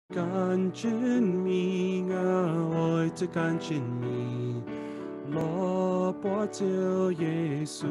感觉你啊，爱着感觉你，罗波就耶稣，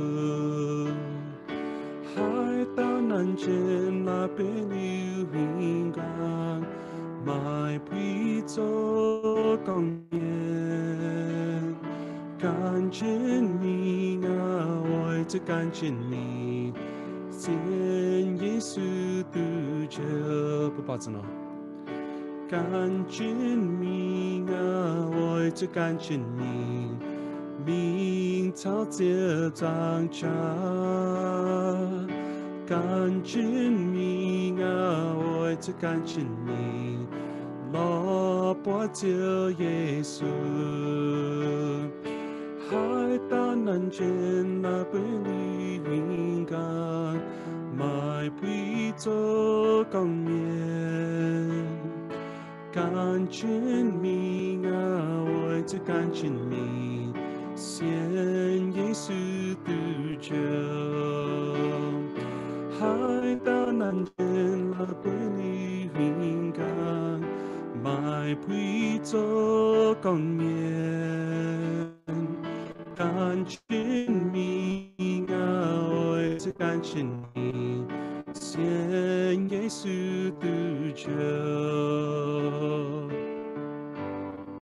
海到南间那边有平安，买杯做公面，感觉你啊，爱着感觉你，见耶稣独着不保证了。感觉你啊，爱着感觉你，明朝这张家。感觉你啊，爱着感觉你，老伯就耶稣，海大南间那被你云干，买杯做公面。感觉你啊，爱着感觉你，现耶稣独着，海大南间那被你云干，买杯做公面。感觉你啊，爱着感觉你，现耶稣独着。